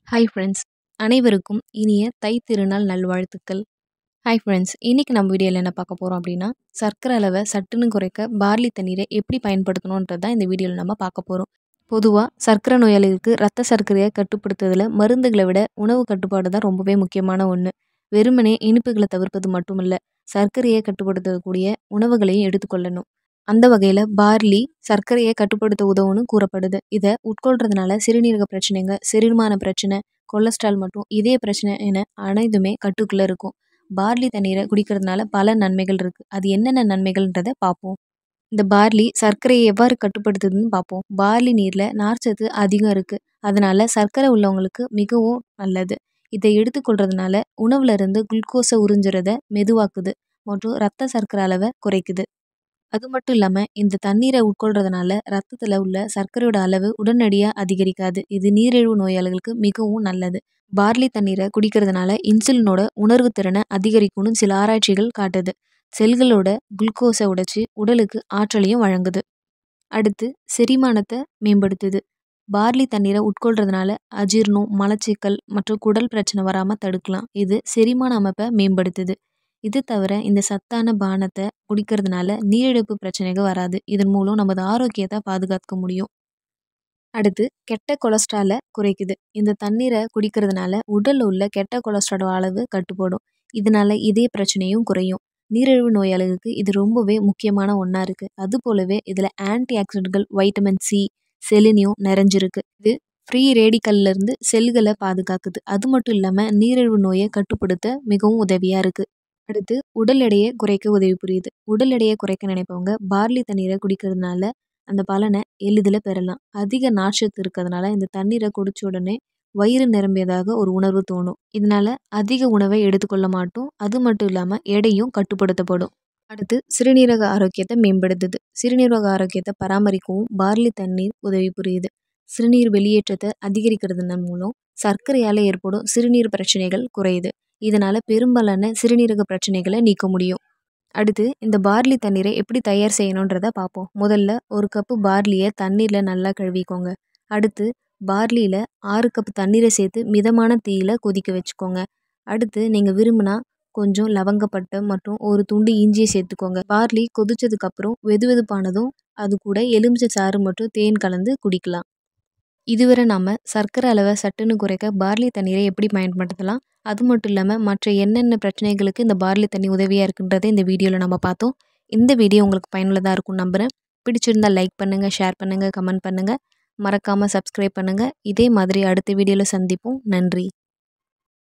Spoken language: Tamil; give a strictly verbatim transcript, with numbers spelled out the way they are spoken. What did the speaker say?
ஹாய் ஃப்ரெண்ட்ஸ், அனைவருக்கும் இனிய தை திருநாள் நல்வாழ்த்துக்கள். ஹாய் ஃப்ரெண்ட்ஸ், இன்னைக்கு நம்ம வீடியோவில் என்ன பார்க்க போகிறோம் அப்படின்னா, சர்க்கரை அளவை சட்டுன்னு குறைக்க பார்லி தண்ணீரை எப்படி பயன்படுத்தணுன்றது தான் இந்த வீடியோவில் நம்ம பார்க்க போகிறோம். பொதுவாக சர்க்கரை நோயாளிகளுக்கு ரத்த சர்க்கரையை கட்டுப்படுத்துறதுல மருந்துகளை விட உணவு கட்டுப்பாடு தான் ரொம்பவே முக்கியமான ஒன்று. வெறுமனே இனிப்புகளை தவிர்ப்பது மட்டும் இல்லை, சர்க்கரையை கட்டுப்படுத்தக்கூடிய உணவுகளையும் எடுத்துக்கொள்ளணும். அந்த வகையில் பார்லி சர்க்கரையை கட்டுப்படுத்த உதவுன்னு கூறப்படுது. இதை உட்கொள்றதுனால சிறுநீரக பிரச்சனைங்க, செரிமான பிரச்சனை, கொலஸ்ட்ரால் மற்றும் இதய பிரச்சனை என அனைத்துமே கட்டுக்குள்ளே இருக்கும். பார்லி தண்ணீரை குடிக்கிறதுனால பல நன்மைகள் இருக்குது. அது என்னென்ன நன்மைகள்ன்றதை பார்ப்போம். இந்த பார்லி சர்க்கரையை எவ்வாறு கட்டுப்படுத்துதுன்னு பார்ப்போம். பார்லி நீரில் நார்ச்சத்து அதிகம் இருக்குது. அதனால சர்க்கரை உள்ளவங்களுக்கு மிகவும் நல்லது. இதை எடுத்துக்கொள்றதுனால உணவுல இருந்து குளுக்கோஸை உறிஞ்சுறத மெதுவாக்குது மற்றும் ரத்த சர்க்கரை அளவை குறைக்குது. அது மட்டும் இல்லாமல் இந்த தண்ணீரை உட்கொள்றதுனால ரத்தத்தில் உள்ள சர்க்கரையோட அளவு உடனடியாக அதிகரிக்காது. இது நீரிழிவு நோயாளிகளுக்கு மிகவும் நல்லது. பார்லி தண்ணீரை குடிக்கிறதுனால இன்சுலினோட உணர்வு திறனை அதிகரிக்கும்னு சில ஆராய்ச்சிகள் காட்டுது. செல்களோட குளுக்கோஸை உடைச்சி உடலுக்கு ஆற்றலையும் வழங்குது. அடுத்து செரிமானத்தை மேம்படுத்துது. பார்லி தண்ணீரை உட்கொள்றதுனால அஜீர்ணம், மலச்சிக்கல் மற்றும் குடல் பிரச்சனை வராமல் தடுக்கலாம். இது செரிமான அமைப்பை மேம்படுத்துது. இது தவிர இந்த சத்தான பானத்தை குடிக்கிறதுனால நீரிழிப்பு பிரச்சனைகள் வராது. இதன் மூலம் நமது ஆரோக்கியத்தை பாதுகாக்க முடியும். அடுத்து கெட்ட கொலஸ்ட்ராலை குறைக்குது. இந்த தண்ணீரை குடிக்கிறதுனால உடலில் உள்ள கெட்ட கொலஸ்ட்ரால் அளவு கட்டுப்படும். இதனால இதய பிரச்சனையும் குறையும். நீரிழிவு நோயாளிகளுக்கு இது ரொம்பவே முக்கியமான ஒன்றா இருக்குது. அது போலவே இதில் ஆன்டி ஆக்சிடென்ட்கள், வைட்டமின் சி, செலினியம் நிறைஞ்சிருக்கு. இது ஃப்ரீ ரேடிக்கல்ல இருந்து செல்களை பாதுகாக்குது. அது மட்டும் இல்லாமல் நீரிழிவு நோயை கட்டுப்படுத்த மிகவும் உதவியாக இருக்குது. அடுத்து உடல் எடையை குறைக்க உதவி புரியுது. உடல் எடையை குறைக்க நினைப்பவங்க பார்லி தண்ணீரை குடிக்கிறதுனால அந்த பலனை எளிதில் பெறலாம். அதிக நார்ச்சத்து இருக்கிறதுனால இந்த தண்ணீரை குடிச்ச உடனே வயிறு நிரம்பியதாக ஒரு உணர்வு தோணும். இதனால அதிக உணவை எடுத்துக்கொள்ள மாட்டோம். அது மட்டும் இல்லாமல் எடையும் கட்டுப்படுத்தப்படும். அடுத்து சிறுநீரக ஆரோக்கியத்தை மேம்படுத்துது. சிறுநீரக ஆரோக்கியத்தை பராமரிக்கவும் பார்லி தண்ணீர் உதவி புரியுது. சிறுநீர் வெளியேற்றத்தை அதிகரிக்கிறதன் மூலம் சர்க்கரையால் ஏற்படும் சிறுநீர் பிரச்சனைகள் குறையுது. இதனால பெரும்பாலான சிறுநீரக பிரச்சனைகளை நீக்க முடியும். அடுத்து இந்த பார்லி தண்ணீரை எப்படி தயார் செய்யணுன்றதை பார்ப்போம். முதல்ல ஒரு கப்பு பார்லியை தண்ணீரில் நல்லா கழுவிக்கோங்க. அடுத்து பார்லியில் ஆறு கப் தண்ணீரை சேர்த்து மிதமான தீயில கொதிக்க வச்சுக்கோங்க. அடுத்து நீங்கள் விரும்பினா கொஞ்சம் லவங்கப்பட்டை மற்றும் ஒரு துண்டு இஞ்சியை சேர்த்துக்கோங்க. பார்லி கொதிச்சதுக்கப்புறம் வெது வெதுப்பானதும் அது கூட எலுமிச்சை சாறு மற்றும் தேன் கலந்து குடிக்கலாம். இதுவரை நாம் சர்க்கரை அளவை சட்டுன்னு குறைக்க பார்லி தண்ணீரை எப்படி பயன்படுத்தலாம், அது மட்டும் இல்லாமல் மற்ற என்னென்ன பிரச்சனைகளுக்கு இந்த பார்லி தண்ணி உதவியாக இருக்குன்றதை இந்த வீடியோவில் நம்ம பார்த்தோம். இந்த வீடியோ உங்களுக்கு பயனுள்ளதாக இருக்கும்னு நம்புகிறேன். பிடிச்சிருந்தால் லைக் பண்ணுங்கள், ஷேர் பண்ணுங்கள், கமெண்ட் பண்ணுங்கள். மறக்காமல் சப்ஸ்கிரைப் பண்ணுங்கள். இதே மாதிரி அடுத்த வீடியோவில் சந்திப்போம். நன்றி.